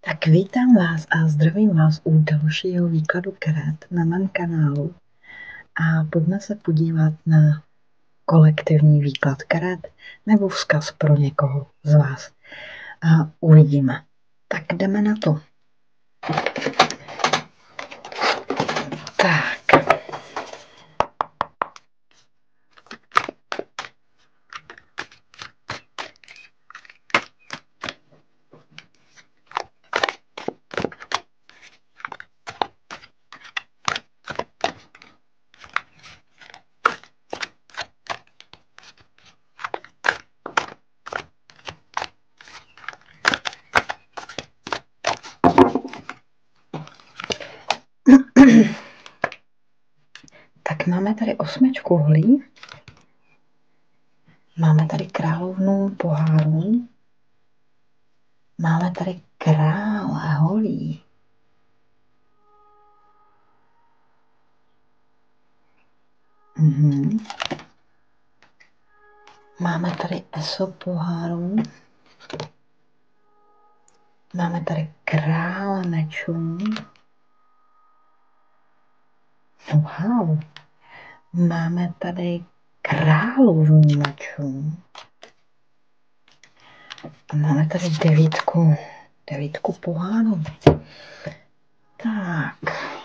Tak vítám vás a zdravím vás u dalšího výkladu karet na mém kanálu. A pojďme se podívat na kolektivní výklad karet nebo vzkaz pro někoho z vás. A uvidíme. Tak jdeme na to. Tak. Tak máme tady osmičku holí, máme tady královnu pohárů, máme tady krále holí. Máme tady eso pohárů, máme tady krále mečů. Wow. Máme tady královnu mečů. A máme tady devítku pohánů. Tak.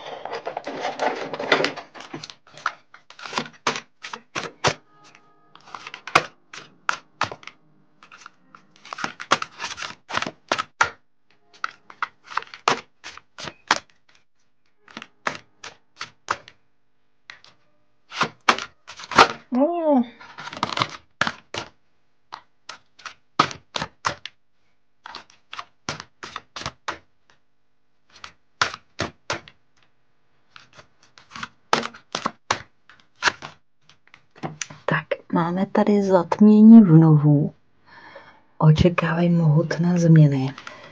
Tak, máme tady zatmění vnovu. Očekávají mohutné změny.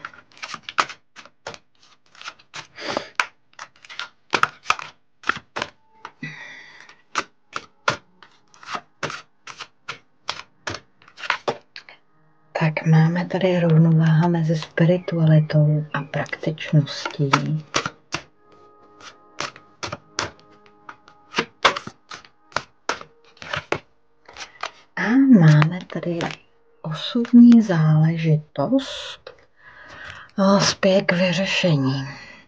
Tak máme tady rovnováha mezi spiritualitou a praktičností. A máme tady osobní záležitost spěje k vyřešení.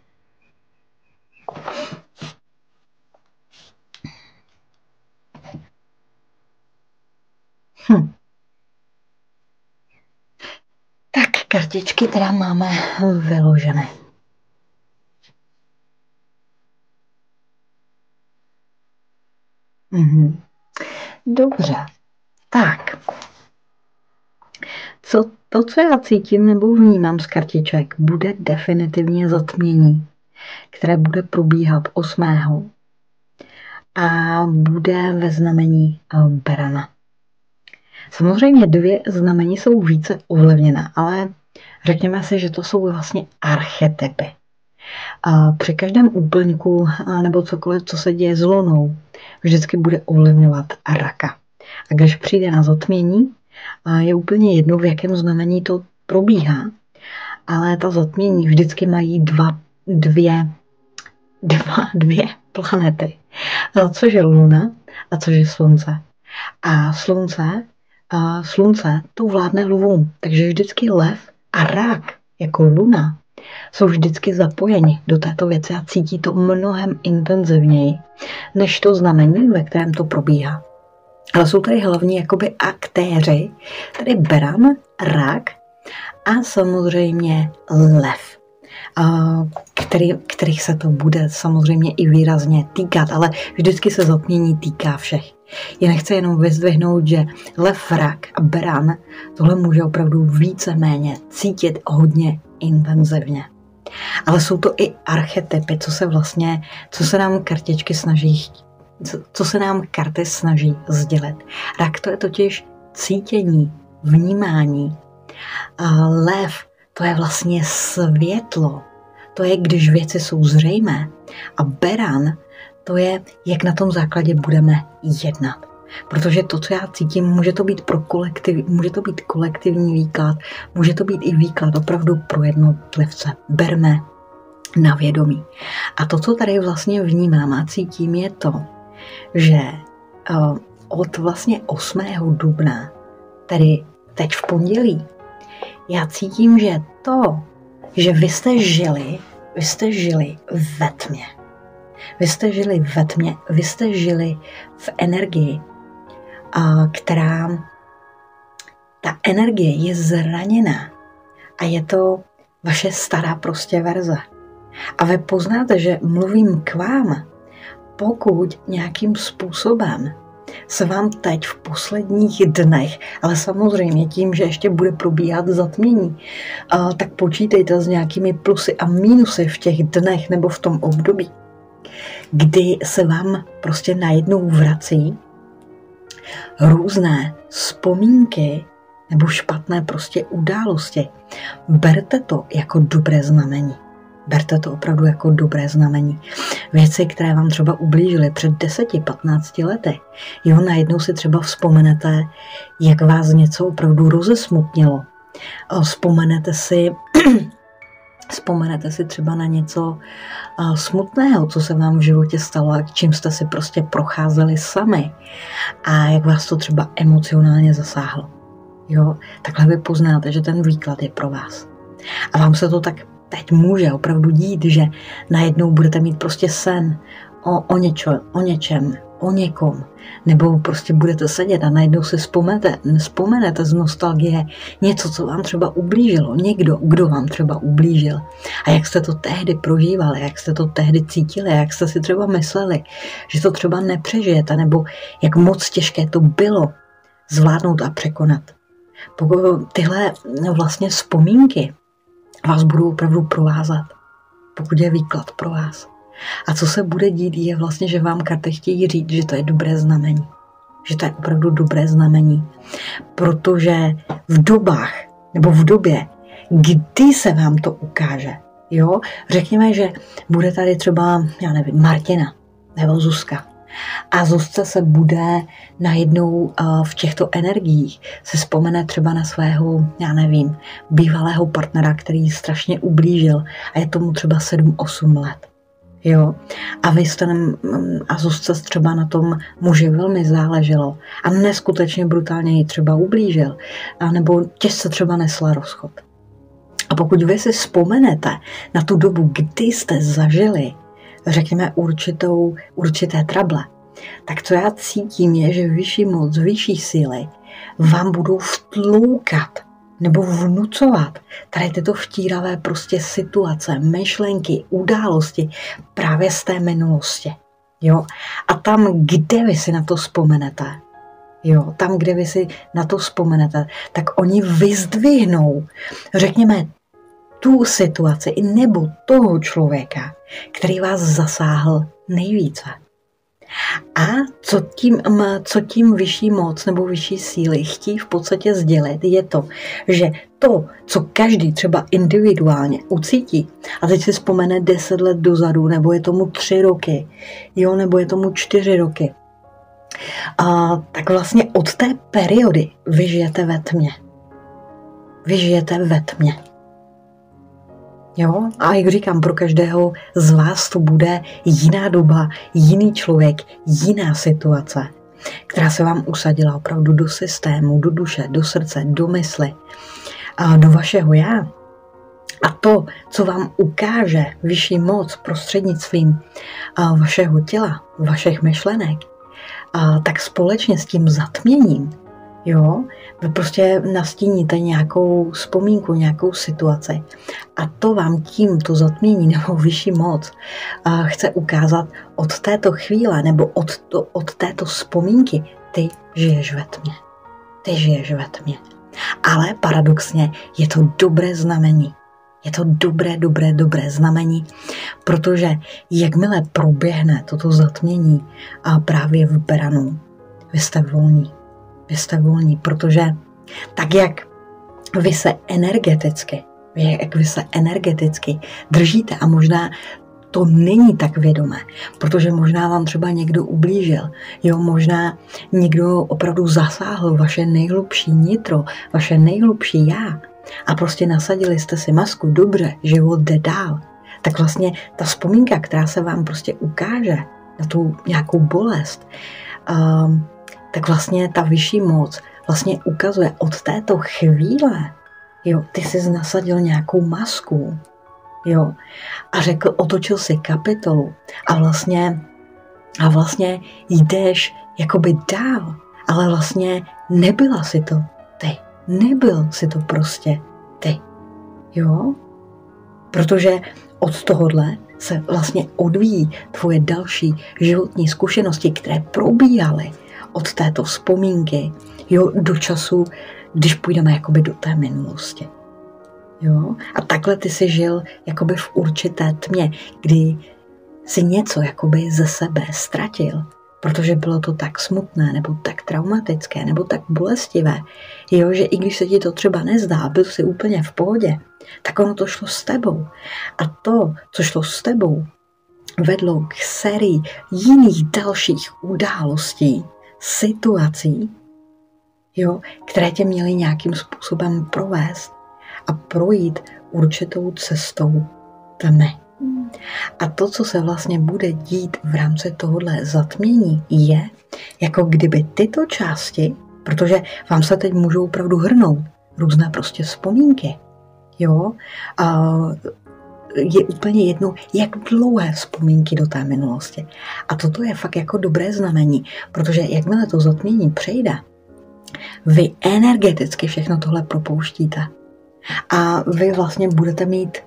Tak kartičky teda máme vyložené. Dobře. Tak. Co já cítím nebo vnímám z kartiček, bude definitivně zatmění, které bude probíhat 8. a bude ve znamení berana. Samozřejmě 2 znamení jsou více ovlivněna, ale řekněme si, že to jsou vlastně archetypy. A při každém úplňku nebo cokoliv, co se děje s lunou, vždycky bude ovlivňovat raka. A když přijde na zatmění, je úplně jedno, v jakém znamení to probíhá, ale ta zatmění vždycky mají dvě planety, což je luna a což je slunce. A slunce to vládne lvům, takže vždycky lev a rak jako luna jsou vždycky zapojeni do této věci a cítí to mnohem intenzivněji, než to znamení, ve kterém to probíhá. Ale jsou tady hlavní jakoby aktéři, tady beran, rak a samozřejmě lev, kterých se to bude samozřejmě i výrazně týkat, ale vždycky se zatmění týká všech. Je nechci jenom vyzdvihnout, že lev, rak a beran tohle může opravdu víceméně cítit hodně intenzivně. Ale jsou to i archetypy, co se nám kartičky snaží, co se nám karty snaží sdělit. Rak to je totiž cítění, vnímání. A lev to je vlastně světlo. To je, když věci jsou zřejmé. A beran to je, jak na tom základě budeme jednat. Protože to, co já cítím, může to být kolektivní výklad, může to být i výklad opravdu pro jednotlivce. Berme na vědomí. A to, co tady vlastně vnímám a cítím, je to, že od vlastně 8. dubna, tedy teď v pondělí, já cítím, že to, že vy jste žili ve tmě. Vy jste žili ve tmě, vy jste žili v energii, ta energie je zraněná a je to vaše stará prostě verze. A vy poznáte, že mluvím k vám, pokud nějakým způsobem se vám teď v posledních dnech, ale samozřejmě tím, že ještě bude probíhat zatmění, tak počítejte s nějakými plusy a mínusy v těch dnech nebo v tom období, kdy se vám prostě najednou vrací různé vzpomínky nebo špatné prostě události. Berte to jako dobré znamení. Berte to opravdu jako dobré znamení. Věci, které vám třeba ublížily před 10-15 lety. Jo, najednou si třeba vzpomenete, jak vás něco opravdu rozesmutnilo. Vzpomenete si třeba na něco smutného, co se vám v životě stalo a čím jste si prostě procházeli sami a jak vás to třeba emocionálně zasáhlo. Jo, takhle vy poznáte, že ten výklad je pro vás. A vám se to tak teď může opravdu dít, že najednou budete mít prostě sen o něčem, o někom, nebo prostě budete sedět a najednou si vzpomenete z nostalgie něco, co vám třeba ublížilo, někdo, kdo vám třeba ublížil a jak jste to tehdy prožívali, jak jste to tehdy cítili, jak jste si třeba mysleli, že to třeba nepřežijete, nebo jak moc těžké to bylo zvládnout a překonat. Pokud tyhle vlastně vzpomínky vás budou opravdu provázat, pokud je výklad pro vás. A co se bude dít, je vlastně, že vám karty chtějí říct, že to je dobré znamení. Že to je opravdu dobré znamení. Protože v době, kdy se vám to ukáže, jo, řekněme, že bude tady třeba, já nevím, Martina nebo Zuzka. A Zuzce se bude najednou v těchto energiích se vzpomene třeba na svého, já nevím, bývalého partnera, který strašně ublížil a je tomu třeba 7-8 let. Jo? A Zuzce třeba na tom muži velmi záleželo a neskutečně brutálně ji třeba ublížil, nebo těžce třeba nesla rozchod. A pokud vy si vzpomenete na tu dobu, kdy jste zažili, řekněme, určité trable, tak co já cítím je, že vyšší moc, vyšší síly vám budou vtloukat nebo vnucovat tady tyto vtíravé prostě situace, myšlenky, události právě z té minulosti. Jo? A tam, kde vy si na to vzpomenete, tak oni vyzdvihnou, řekněme, tu situaci nebo toho člověka, který vás zasáhl nejvíce. A co tím vyšší moc nebo vyšší síly chtějí v podstatě sdělit, je to, že to, co každý třeba individuálně ucítí, a teď si vzpomene 10 let dozadu, nebo je tomu 3 roky, jo, nebo je tomu 4 roky, tak vlastně od té periody vy žijete ve tmě. Vy žijete ve tmě. Jo? A jak říkám, pro každého z vás to bude jiná doba, jiný člověk, jiná situace, která se vám usadila opravdu do systému, do duše, do srdce, do mysli a do vašeho já. A to, co vám ukáže vyšší moc prostřednictvím vašeho těla, vašich myšlenek, tak společně s tím zatměním, jo, vy prostě nastíníte nějakou vzpomínku, nějakou situaci a to vám tímto zatmění nebo vyšší moc chce ukázat od této chvíle nebo od této vzpomínky, ty žiješ ve tmě. Ty žiješ ve tmě. Ale paradoxně je to dobré znamení. Je to dobré znamení, protože jakmile proběhne toto zatmění a právě v Beranu, vy jste volní. Vy jste volní, protože tak, jak vy se energeticky držíte a možná to není tak vědomé, protože možná vám třeba někdo ublížil, jo, možná někdo opravdu zasáhl vaše nejhlubší nitro, vaše nejhlubší já a prostě nasadili jste si masku, dobře, život jde dál. Tak vlastně ta vzpomínka, která se vám prostě ukáže na tu nějakou bolest, tak vlastně ta vyšší moc vlastně ukazuje od této chvíle, jo, ty jsi nasadil nějakou masku, jo, a řekl, otočil si kapitolu a vlastně jdeš jakoby dál, ale vlastně nebyla si to ty, nebyl si to prostě ty, jo, protože od tohohle se vlastně odvíjí tvoje další životní zkušenosti, které probíhaly od této vzpomínky, jo, do času, když půjdeme jakoby do té minulosti. Jo? A takhle ty jsi žil jakoby v určité tmě, kdy si něco jakoby ze sebe ztratil, protože bylo to tak smutné, nebo tak traumatické, nebo tak bolestivé, jo, že i když se ti to třeba nezdá, byl jsi úplně v pohodě, tak ono to šlo s tebou. A to, co šlo s tebou, vedlo k sérii jiných dalších událostí, situací, jo, které tě měly nějakým způsobem provést a projít určitou cestou tmy. A to, co se vlastně bude dít v rámci tohohle zatmění, je, jako kdyby tyto části, protože vám se teď můžou opravdu hrnout různé prostě vzpomínky, jo, je úplně jedno, jak dlouhé vzpomínky do té minulosti. A toto je fakt jako dobré znamení, protože jakmile to zatmění přejde, vy energeticky všechno tohle propouštíte. A vy vlastně budete mít,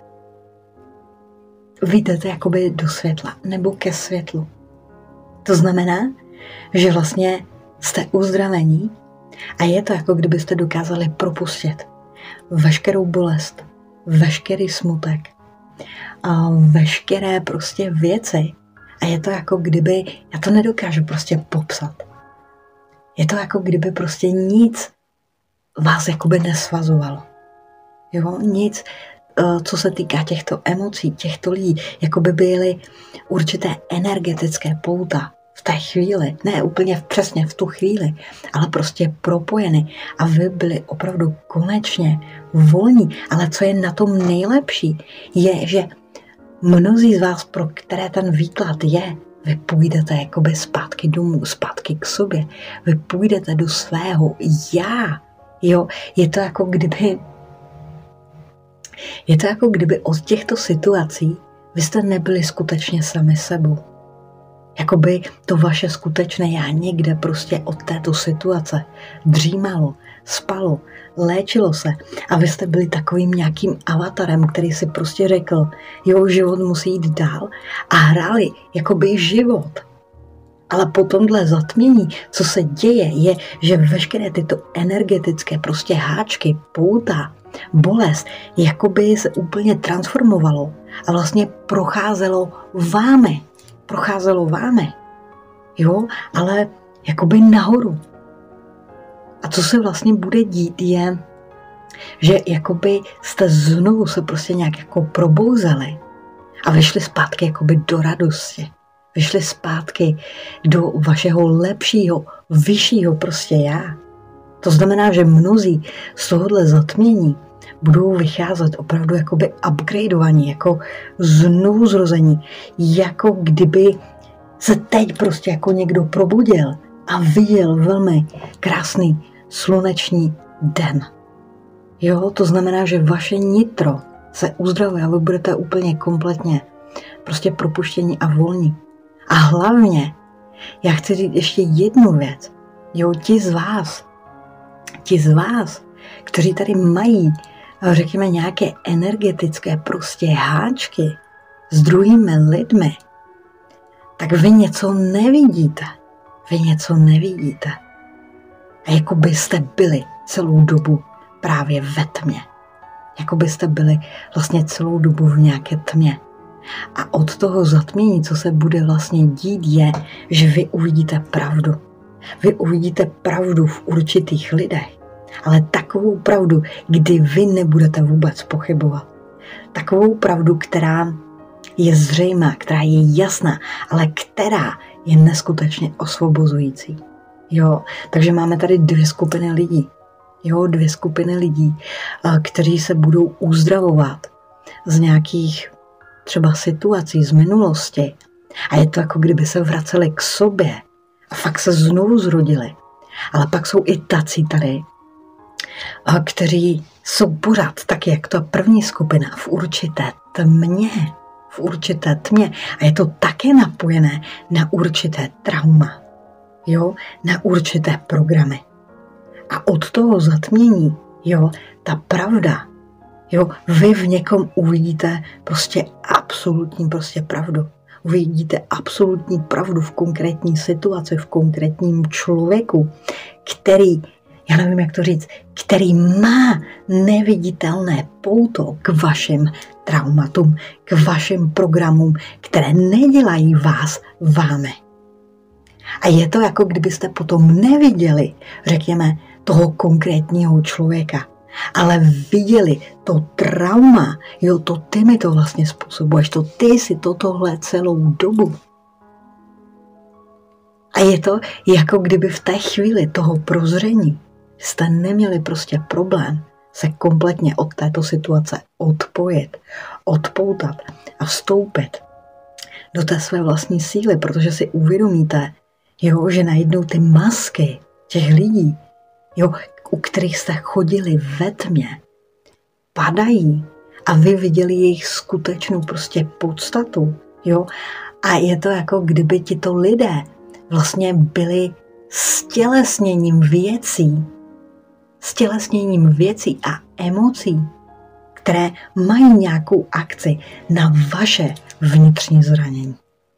vyjdete jakoby do světla nebo ke světlu. To znamená, že vlastně jste uzdravení a je to jako kdybyste dokázali propustit veškerou bolest, veškerý smutek a veškeré prostě věci. A je to jako kdyby, já to nedokážu prostě popsat. Je to jako kdyby prostě nic vás jakoby nesvazovalo. Jo, nic, co se týká těchto emocí, těchto lidí, jako by byly určité energetické pouta v té chvíli, ne úplně přesně v tu chvíli, ale prostě propojeny a vy byli opravdu konečně volní. Ale co je na tom nejlepší, je, že mnozí z vás, pro které ten výklad je, vy půjdete jakoby zpátky domů, zpátky k sobě, vy půjdete do svého já, jo, je to jako kdyby od těchto situací vy jste nebyli skutečně sami sebou. Jakoby to vaše skutečné já někde prostě od této situace dřímalo, spalo, léčilo se a vy jste byli takovým nějakým avatarem, který si prostě řekl, jo, život musí jít dál a hráli jakoby život. Ale po tomhle zatmění, co se děje, je, že veškeré tyto energetické prostě háčky, pouta, bolest, jakoby se úplně transformovalo a vlastně procházelo vámi, jo, ale jakoby nahoru. A co se vlastně bude dít je, že jakoby jste znovu se prostě nějak jako probouzeli a vyšli zpátky jakoby do radosti. Vyšli zpátky do vašeho lepšího, vyššího prostě já. To znamená, že mnozí z tohohle zatmění budou vycházet opravdu jakoby upgradeovaní, jako znovu zrození, jako kdyby se teď prostě jako někdo probudil a viděl velmi krásný sluneční den. Jo, to znamená, že vaše nitro se uzdravuje a vy budete úplně kompletně prostě propuštění a volní. A hlavně, já chci říct ještě jednu věc. Jo, ti z vás, kteří tady mají, řekněme, nějaké energetické prostě háčky s druhými lidmi, tak vy něco nevidíte. A jako byste byli celou dobu právě ve tmě. Jako byste byli vlastně celou dobu v nějaké tmě. A od toho zatmění, co se bude vlastně dít, je, že vy uvidíte pravdu. Vy uvidíte pravdu v určitých lidech, ale takovou pravdu, kdy vy nebudete vůbec pochybovat. Takovou pravdu, která je zřejmá, která je jasná, ale která je neskutečně osvobozující. Jo, takže máme tady dvě skupiny lidí. Jo, dvě skupiny lidí, kteří se budou uzdravovat z nějakých třeba situací z minulosti. A je to jako kdyby se vraceli k sobě a fakt se znovu zrodili. Ale pak jsou i tací tady, kteří jsou pořád taky jak ta první skupina v určité tmě. V určité tmě. A je to také napojené na určité trauma. Jo, na určité programy. A od toho zatmění, jo, ta pravda, jo, vy v někom uvidíte prostě absolutní prostě pravdu. Uvidíte absolutní pravdu v konkrétní situaci, v konkrétním člověku, který, já nevím, jak to říct, který má neviditelné pouto k vašim traumatům, k vašim programům, které nedělají vás vámi. A je to jako kdybyste potom neviděli, řekněme, toho konkrétního člověka, ale viděli to trauma, jo, to ty mi to vlastně způsobuješ, to ty si tohle celou dobu. A je to jako kdyby v té chvíli toho prozření jste neměli prostě problém se kompletně od této situace odpojit, odpoutat a vstoupit do té své vlastní síly, protože si uvědomíte, jo, že najednou ty masky těch lidí, jo, u kterých jste chodili ve tmě, padají a vy viděli jejich skutečnou prostě podstatu. Jo? A je to jako kdyby tito lidé vlastně byli stělesněním věcí a emocí, které mají nějakou akci na vaše vnitřní zranění.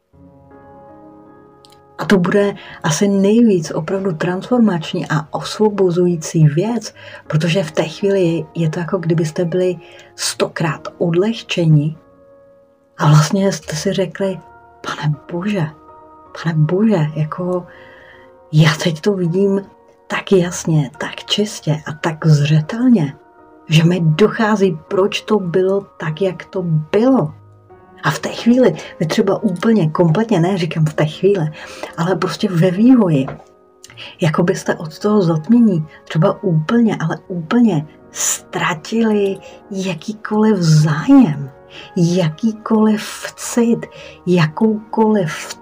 A to bude asi nejvíc opravdu transformační a osvobozující věc, protože v té chvíli je to jako kdybyste byli 100krát odlehčeni a vlastně jste si řekli, pane Bože, jako já teď to vidím tak jasně, tak čistě a tak zřetelně, že mi dochází, proč to bylo tak, jak to bylo. A v té chvíli, vy třeba úplně, kompletně, ne říkám v té chvíli, ale prostě ve vývoji, jako byste od toho zatmění třeba úplně, ale úplně ztratili jakýkoliv zájem, jakýkoliv cit, jakoukoliv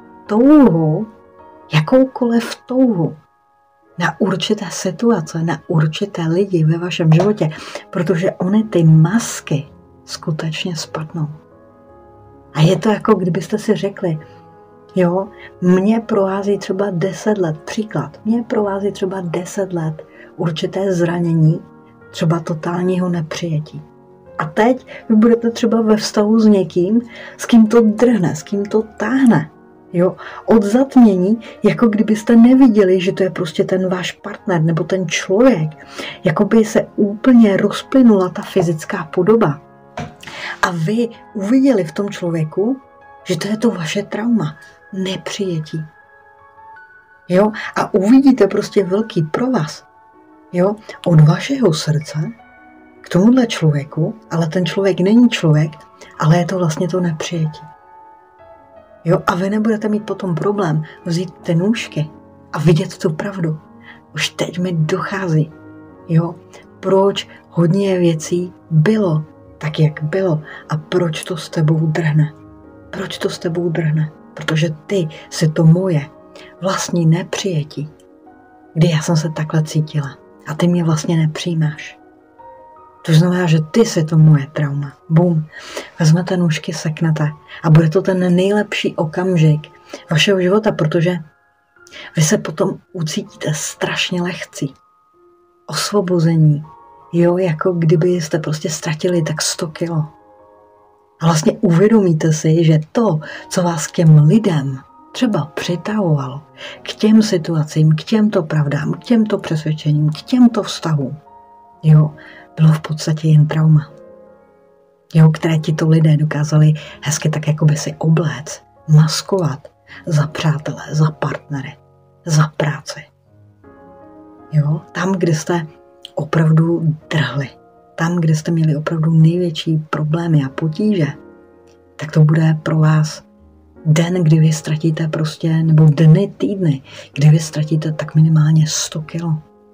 touhu na určité situace, na určité lidi ve vašem životě, protože ony ty masky skutečně spadnou. A je to jako kdybyste si řekli, jo, mě provází třeba 10 let, příklad, mě provází třeba 10 let určité zranění, třeba totálního nepřijetí. A teď vy budete třeba ve vztahu s někým, s kým to drhne, s kým to táhne. Jo, od zatmění, jako kdybyste neviděli, že to je prostě ten váš partner nebo ten člověk, jako by se úplně rozplynula ta fyzická podoba. A vy uviděli v tom člověku, že to je to vaše trauma, nepřijetí. Jo? A uvidíte prostě velký provaz, jo? Od vašeho srdce k tomuhle člověku, ale ten člověk není člověk, ale je to vlastně to nepřijetí. Jo? A vy nebudete mít potom problém vzít ty nůžky a vidět tu pravdu. Už teď mi dochází, jo? Proč hodně věcí bylo tak, jak bylo a proč to s tebou drhne. Proč to s tebou drhne? Protože ty si to moje vlastní nepřijetí, kdy já jsem se takhle cítila a ty mě vlastně nepřijímáš. To znamená, že ty si to moje trauma. Bum. Vezmete nůžky, seknete a bude to ten nejlepší okamžik vašeho života, protože vy se potom ucítíte strašně lehcí. Osvobození. Jo, jako kdyby jste prostě ztratili tak 100 kilo. A vlastně uvědomíte si, že to, co vás k těm lidem třeba přitahovalo, k těm situacím, k těmto pravdám, k těmto přesvědčením, k těmto vztahům, jo, bylo v podstatě jen trauma. Jo, které tito lidé dokázali hezky tak jakoby si obléct, maskovat za přátele, za partnery, za práci. Jo, tam, kde jste opravdu drhli, tam, kde jste měli opravdu největší problémy a potíže, tak to bude pro vás den, kdy vy ztratíte prostě, nebo dny, týdny, kdy vy ztratíte tak minimálně 100 kilo.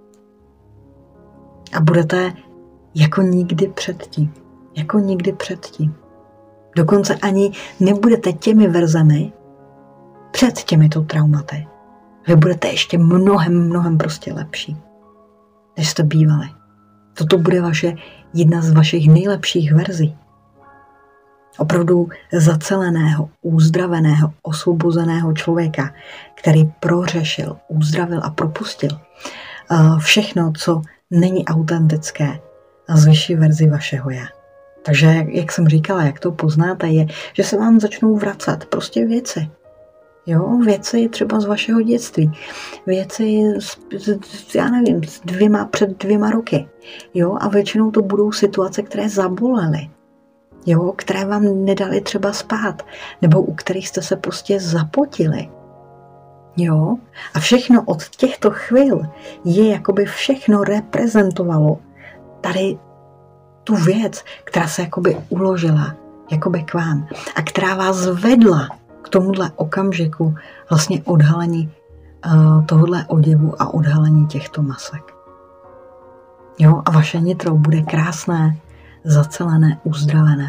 A budete jako nikdy předtím. Jako nikdy předtím. Dokonce ani nebudete těmi verzemi před těmito traumaty. Vy budete ještě mnohem prostě lepší, než jste bývali. Toto bude jedna z vašich nejlepších verzí. Opravdu zaceleného, uzdraveného, osvobozeného člověka, který prořešil, uzdravil a propustil všechno, co není autentické z vyšší verzi vašeho já. Takže, jak jsem říkala, jak to poznáte, je, že se vám začnou vracet prostě věci. Jo, věci třeba z vašeho dětství, věci, já nevím, před 2 roky. Jo, a většinou to budou situace, které zabolely. Jo, které vám nedali třeba spát, nebo u kterých jste se prostě zapotili. Jo, a všechno od těchto chvil je jakoby všechno reprezentovalo tady tu věc, která se jakoby uložila jakoby k vám a která vás vedla k tomuhle okamžiku vlastně odhalení tohohle oděvu a odhalení těchto masek. Jo, a vaše nitro bude krásné, zacelené, uzdravené.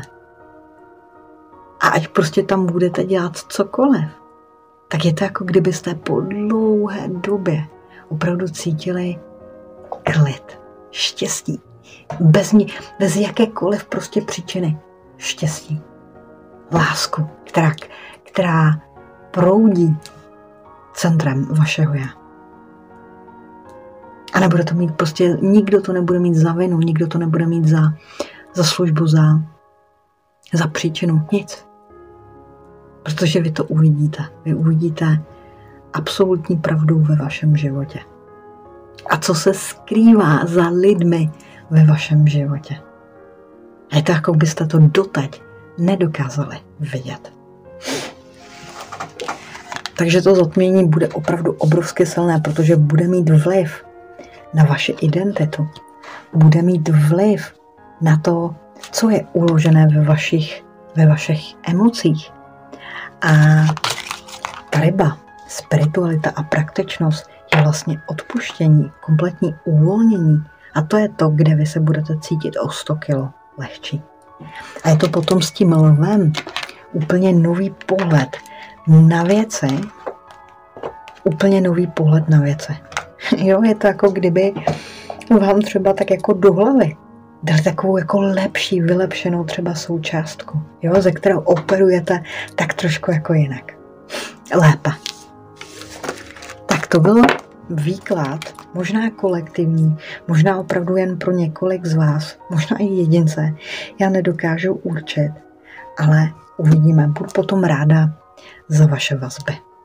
A ať prostě tam budete dělat cokoliv, tak je to jako kdybyste po dlouhé době opravdu cítili klid, štěstí. Bez jakékoliv prostě příčiny. Štěstí. Lásku, která proudí centrem vašeho já. A nebude to mít prostě, nikdo to nebude mít za vinu, nikdo to nebude mít za službu, za příčinu, nic. Protože vy to uvidíte. Vy uvidíte absolutní pravdu ve vašem životě. A co se skrývá za lidmi ve vašem životě. Je to, jako byste to doteď nedokázali vidět. Takže to zatmění bude opravdu obrovsky silné, protože bude mít vliv na vaši identitu. Bude mít vliv na to, co je uložené ve vašich emocích. A ta ryba, spiritualita a praktičnost je vlastně odpuštění, kompletní uvolnění. A to je to, kde vy se budete cítit o 100 kilo lehčí. A je to potom s tím lvem úplně nový pohled na věci. Úplně nový pohled na věci. Jo, je to jako kdyby vám třeba tak jako do hlavy dali takovou jako lepší, vylepšenou třeba součástku, jo, ze kterou operujete tak trošku jako jinak. Lépe. Tak to byl výklad, možná kolektivní, možná opravdu jen pro několik z vás, možná i jedince. Já nedokážu určit, ale uvidíme. Budu potom ráda za vaše vazby.